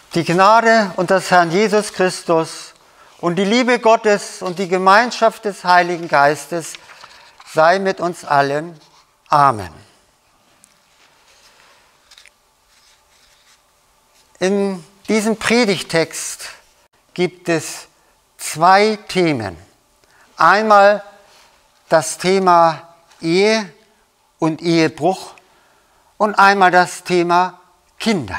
Die Gnade unseres Herrn Jesus Christus und die Liebe Gottes und die Gemeinschaft des Heiligen Geistes sei mit uns allen. Amen. In diesem Predigtext gibt es zwei Themen. Einmal das Thema Ehe und Ehebruch und einmal das Thema Kinder.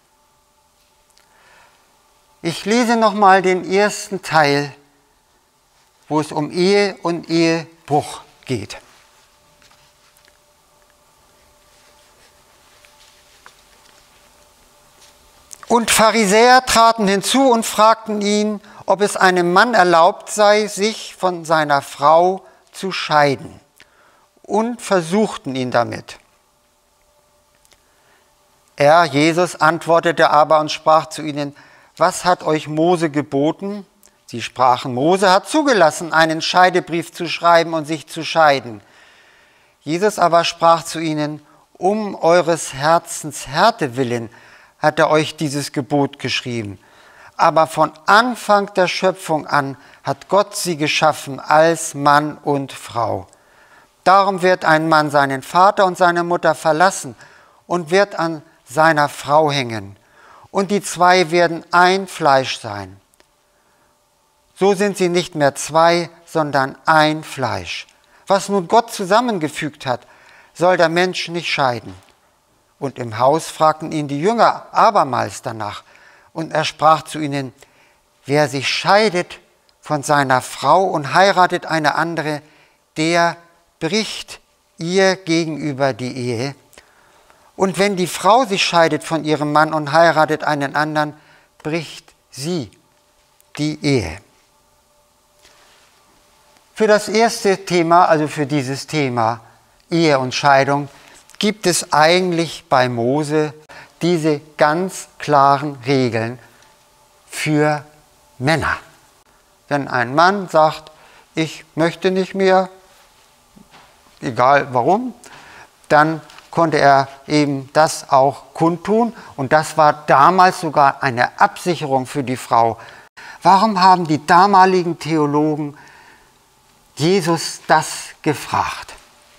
Ich lese nochmal den ersten Teil, wo es um Ehe und Ehebruch geht. Und Pharisäer traten hinzu und fragten ihn, ob es einem Mann erlaubt sei, sich von seiner Frau zu scheiden, und versuchten ihn damit. Er, Jesus, antwortete aber und sprach zu ihnen: Was hat euch Mose geboten? Sie sprachen: Mose hat zugelassen, einen Scheidebrief zu schreiben und sich zu scheiden. Jesus aber sprach zu ihnen: Um eures Herzens Härte willen hat er euch dieses Gebot geschrieben. Aber von Anfang der Schöpfung an hat Gott sie geschaffen als Mann und Frau. Darum wird ein Mann seinen Vater und seine Mutter verlassen und wird an seiner Frau hängen. Und die zwei werden ein Fleisch sein. So sind sie nicht mehr zwei, sondern ein Fleisch. Was nun Gott zusammengefügt hat, soll der Mensch nicht scheiden. Und im Haus fragten ihn die Jünger abermals danach. Und er sprach zu ihnen: Wer sich scheidet von seiner Frau und heiratet eine andere, der bricht ihr gegenüber die Ehe. Und wenn die Frau sich scheidet von ihrem Mann und heiratet einen anderen, bricht sie die Ehe. Für das erste Thema, also für dieses Thema Ehe und Scheidung, gibt es eigentlich bei Mose diese ganz klaren Regeln für Männer. Wenn ein Mann sagt, ich möchte nicht mehr, egal warum, dann konnte er eben das auch kundtun. Und das war damals sogar eine Absicherung für die Frau. Warum haben die damaligen Theologen Jesus das gefragt?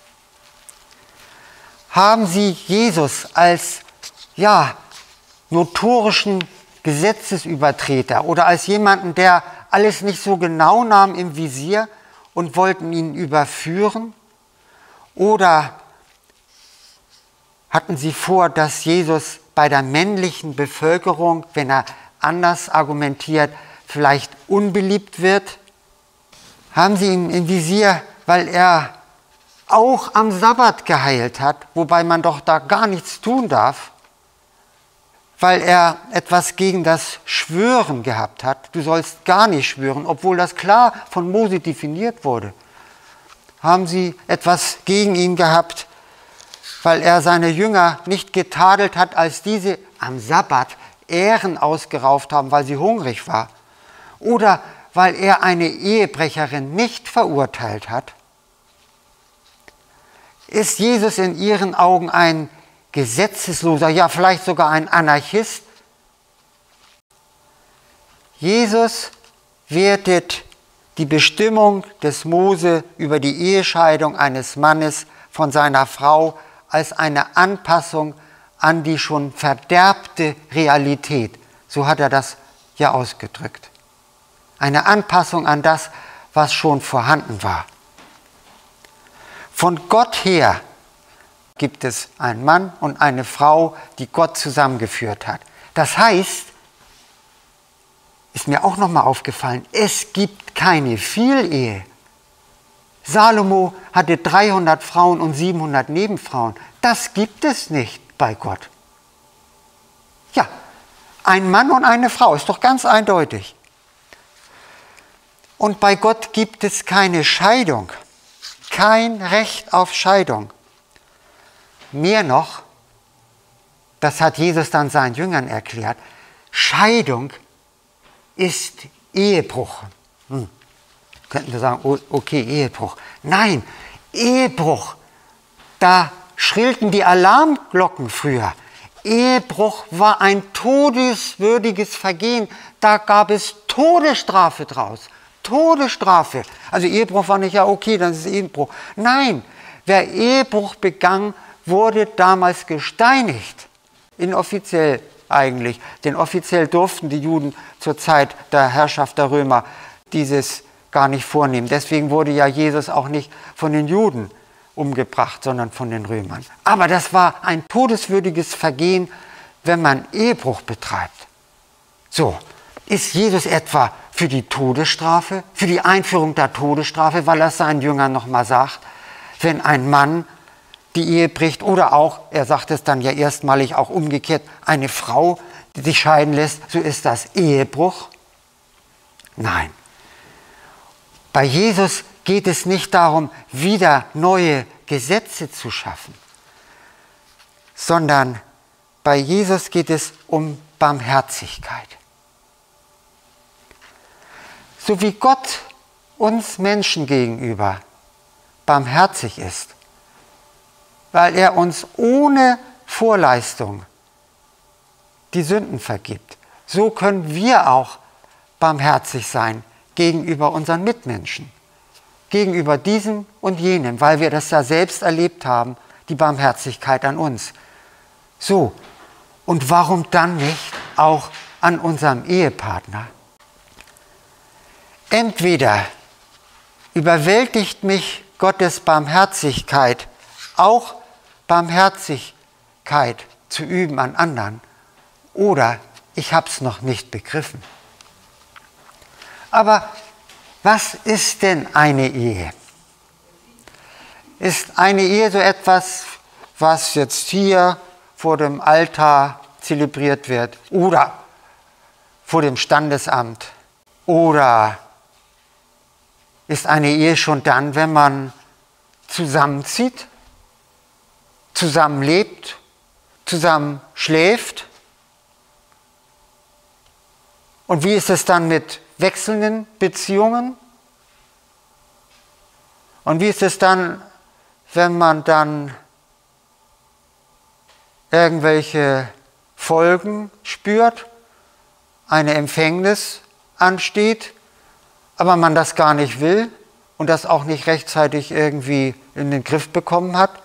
Haben sie Jesus als notorischen Gesetzesübertreter oder als jemanden, der alles nicht so genau nahm im Visier, und wollten ihn überführen? Oder hatten sie vor, dass Jesus bei der männlichen Bevölkerung, wenn er anders argumentiert, vielleicht unbeliebt wird? Haben sie ihn im Visier, weil er auch am Sabbat geheilt hat, wobei man doch da gar nichts tun darf, weil er etwas gegen das Schwören gehabt hat? Du sollst gar nicht schwören, obwohl das klar von Mose definiert wurde. Haben sie etwas gegen ihn gehabt, weil er seine Jünger nicht getadelt hat, als diese am Sabbat Ähren ausgerauft haben, weil sie hungrig war? Oder weil er eine Ehebrecherin nicht verurteilt hat? Ist Jesus in ihren Augen ein Gesetzesloser, ja vielleicht sogar ein Anarchist? Jesus wertet die Bestimmung des Mose über die Ehescheidung eines Mannes von seiner Frau als eine Anpassung an die schon verderbte Realität. So hat er das ja ausgedrückt. Eine Anpassung an das, was schon vorhanden war. Von Gott her gibt es einen Mann und eine Frau, die Gott zusammengeführt hat. Das heißt, ist mir auch nochmal aufgefallen, es gibt keine Vielehe. Salomo hatte 300 Frauen und 700 Nebenfrauen. Das gibt es nicht bei Gott. Ja, ein Mann und eine Frau, ist doch ganz eindeutig. Und bei Gott gibt es keine Scheidung. Kein Recht auf Scheidung. Mehr noch, das hat Jesus dann seinen Jüngern erklärt, Scheidung ist Ehebruch. Könnten wir sagen, okay, Ehebruch. Nein, Ehebruch, da schrillten die Alarmglocken früher. Ehebruch war ein todeswürdiges Vergehen. Da gab es Todesstrafe draus. Todesstrafe. Also Ehebruch war nicht, ja okay, dann ist es Ehebruch. Nein, wer Ehebruch begangen, wurde damals gesteinigt. Inoffiziell eigentlich. Denn offiziell durften die Juden zur Zeit der Herrschaft der Römer dieses gar nicht vornehmen. Deswegen wurde ja Jesus auch nicht von den Juden umgebracht, sondern von den Römern. Aber das war ein todeswürdiges Vergehen, wenn man Ehebruch betreibt. So, ist Jesus etwa für die Todesstrafe, für die Einführung der Todesstrafe, weil er seinen Jüngern nochmal sagt, wenn ein Mann die Ehe bricht oder auch, er sagt es dann ja erstmalig auch umgekehrt, eine Frau, die sich scheiden lässt, so ist das Ehebruch? Nein. Bei Jesus geht es nicht darum, wieder neue Gesetze zu schaffen, sondern bei Jesus geht es um Barmherzigkeit. So wie Gott uns Menschen gegenüber barmherzig ist, weil er uns ohne Vorleistung die Sünden vergibt, so können wir auch barmherzig sein gegenüber unseren Mitmenschen, gegenüber diesem und jenem, weil wir das ja selbst erlebt haben, die Barmherzigkeit an uns. So, und warum dann nicht auch an unserem Ehepartner? Entweder überwältigt mich Gottes Barmherzigkeit, auch Barmherzigkeit zu üben an anderen, oder ich habe es noch nicht begriffen. Aber was ist denn eine Ehe? Ist eine Ehe so etwas, was jetzt hier vor dem Altar zelebriert wird oder vor dem Standesamt? Oder ist eine Ehe schon dann, wenn man zusammenzieht, zusammenlebt, zusammen schläft? Und wie ist es dann mit wechselnden Beziehungen? Und wie ist es dann, wenn man dann irgendwelche Folgen spürt, eine Empfängnis ansteht, aber man das gar nicht will und das auch nicht rechtzeitig irgendwie in den Griff bekommen hat?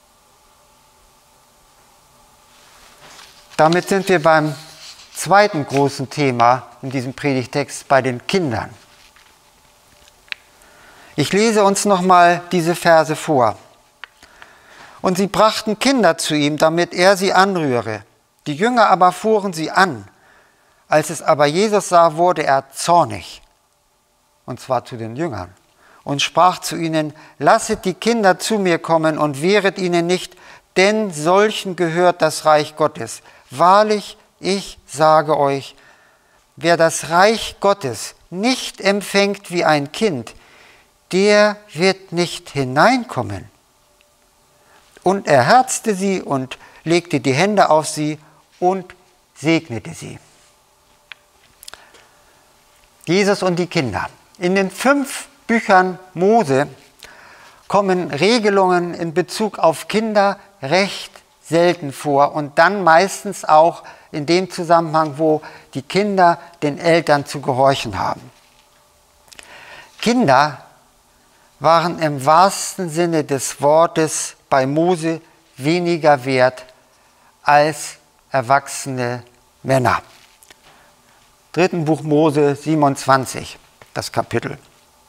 Damit sind wir beim zweiten großen Thema in diesem Predigtext, bei den Kindern. Ich lese uns nochmal diese Verse vor. Und sie brachten Kinder zu ihm, damit er sie anrühre. Die Jünger aber fuhren sie an. Als es aber Jesus sah, wurde er zornig, und zwar zu den Jüngern, und sprach zu ihnen: Lasset die Kinder zu mir kommen und wehret ihnen nicht, denn solchen gehört das Reich Gottes. Wahrlich, ich sage euch, wer das Reich Gottes nicht empfängt wie ein Kind, der wird nicht hineinkommen. Und er herzte sie und legte die Hände auf sie und segnete sie. Jesus und die Kinder. In den 5 Büchern Mose kommen Regelungen in Bezug auf Kinder recht selten vor und dann meistens auch in dem Zusammenhang, wo die Kinder den Eltern zu gehorchen haben. Kinder waren im wahrsten Sinne des Wortes bei Mose weniger wert als erwachsene Männer. 3. Buch Mose 27, das Kapitel.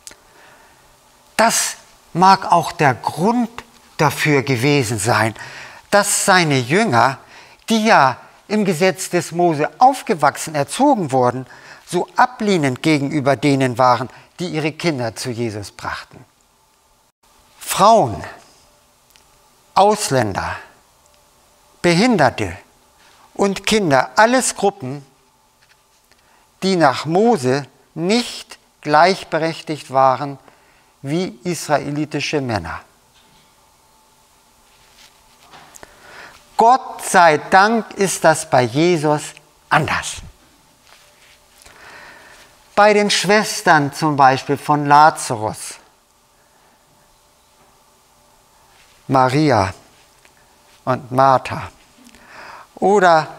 Das mag auch der Grund dafür gewesen sein, dass seine Jünger, die ja im Gesetz des Mose aufgewachsen, erzogen wurden, so ablehnend gegenüber denen waren, die ihre Kinder zu Jesus brachten. Frauen, Ausländer, Behinderte und Kinder, alles Gruppen, die nach Mose nicht gleichberechtigt waren wie israelitische Männer. Gott sei Dank ist das bei Jesus anders. Bei den Schwestern zum Beispiel von Lazarus, Maria und Martha oder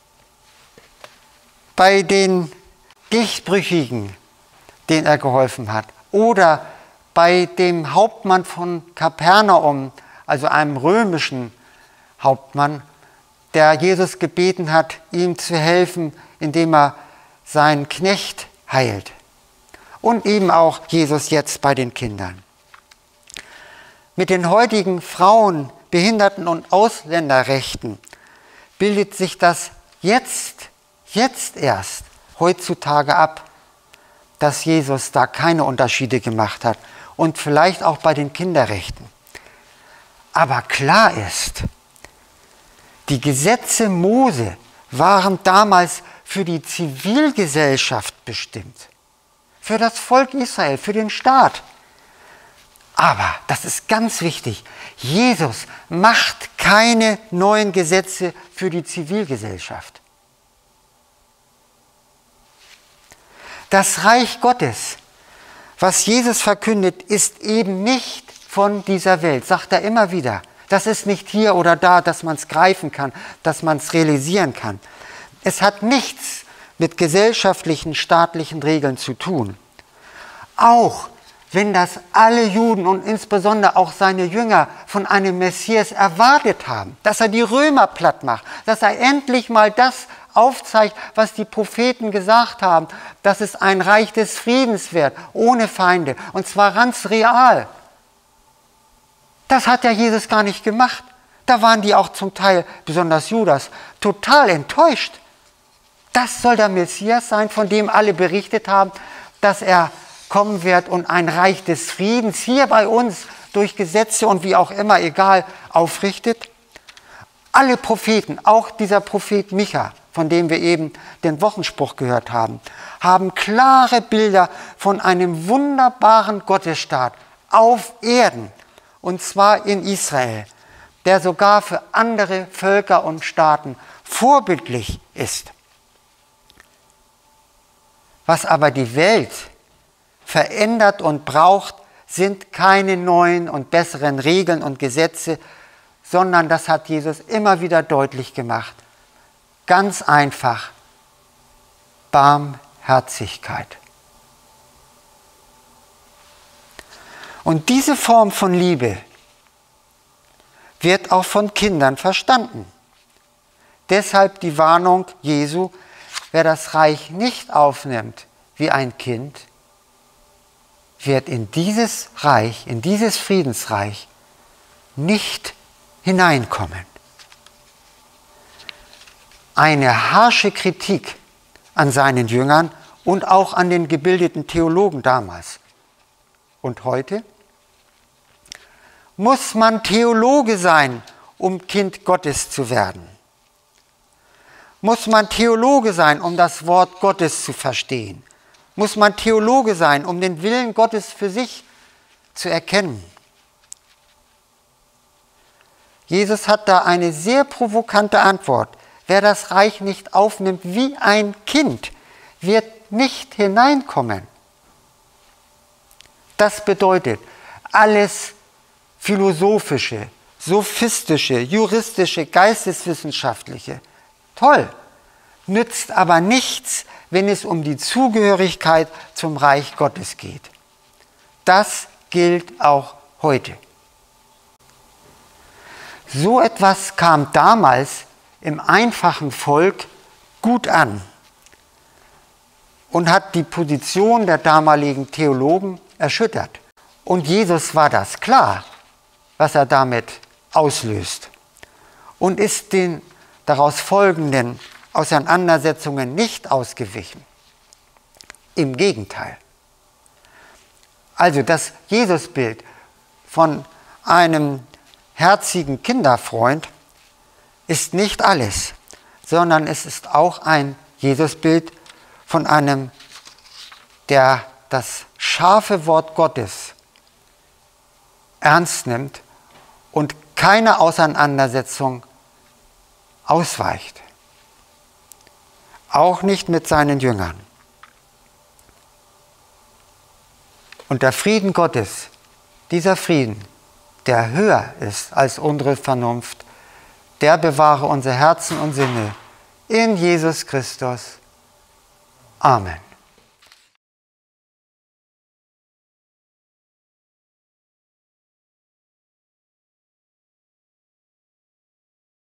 bei den Gichtbrüchigen, denen er geholfen hat, oder bei dem Hauptmann von Kapernaum, also einem römischen Hauptmann, der Jesus gebeten hat, ihm zu helfen, indem er seinen Knecht heilt. Und eben auch Jesus jetzt bei den Kindern. Mit den heutigen Frauen-, Behinderten- und Ausländerrechten bildet sich das jetzt erst heutzutage ab, dass Jesus da keine Unterschiede gemacht hat und vielleicht auch bei den Kinderrechten. Aber klar ist, die Gesetze Mose waren damals für die Zivilgesellschaft bestimmt, für das Volk Israel, für den Staat. Aber, das ist ganz wichtig, Jesus macht keine neuen Gesetze für die Zivilgesellschaft. Das Reich Gottes, was Jesus verkündet, ist eben nicht von dieser Welt, sagt er immer wieder. Das ist nicht hier oder da, dass man es greifen kann, dass man es realisieren kann. Es hat nichts mit gesellschaftlichen, staatlichen Regeln zu tun. Auch wenn das alle Juden und insbesondere auch seine Jünger von einem Messias erwartet haben, dass er die Römer platt macht, dass er endlich mal das aufzeigt, was die Propheten gesagt haben, dass es ein Reich des Friedens wird, ohne Feinde, und zwar ganz real. Das hat ja Jesus gar nicht gemacht. Da waren die auch zum Teil, besonders Judas, total enttäuscht. Das soll der Messias sein, von dem alle berichtet haben, dass er kommen wird und ein Reich des Friedens hier bei uns durch Gesetze und wie auch immer, egal, aufrichtet. Alle Propheten, auch dieser Prophet Micha, von dem wir eben den Wochenspruch gehört haben, haben klare Bilder von einem wunderbaren Gottesstaat auf Erden, und zwar in Israel, der sogar für andere Völker und Staaten vorbildlich ist. Was aber die Welt verändert und braucht, sind keine neuen und besseren Regeln und Gesetze, sondern das hat Jesus immer wieder deutlich gemacht. Ganz einfach, Barmherzigkeit. Und diese Form von Liebe wird auch von Kindern verstanden. Deshalb die Warnung Jesu, wer das Reich nicht aufnimmt wie ein Kind, wird in dieses Reich, in dieses Friedensreich nicht hineinkommen. Eine harsche Kritik an seinen Jüngern und auch an den gebildeten Theologen damals. Und heute? Muss man Theologe sein, um Kind Gottes zu werden? Muss man Theologe sein, um das Wort Gottes zu verstehen? Muss man Theologe sein, um den Willen Gottes für sich zu erkennen? Jesus hat da eine sehr provokante Antwort. Wer das Reich nicht aufnimmt wie ein Kind, wird nicht hineinkommen. Das bedeutet, alles philosophische, sophistische, juristische, geisteswissenschaftliche, toll, nützt aber nichts, wenn es um die Zugehörigkeit zum Reich Gottes geht. Das gilt auch heute. So etwas kam damals im einfachen Volk gut an und hat die Position der damaligen Theologen erschüttert. Und Jesus war das klar, was er damit auslöst, und ist den daraus folgenden Auseinandersetzungen nicht ausgewichen. Im Gegenteil. Also das Jesusbild von einem herzigen Kinderfreund ist nicht alles, sondern es ist auch ein Jesusbild von einem, der das scharfe Wort Gottes ernst nimmt und keine Auseinandersetzung ausweicht. Auch nicht mit seinen Jüngern. Und der Frieden Gottes, dieser Frieden, der höher ist als unsere Vernunft, der bewahre unsere Herzen und Sinne. In Jesus Christus. Amen.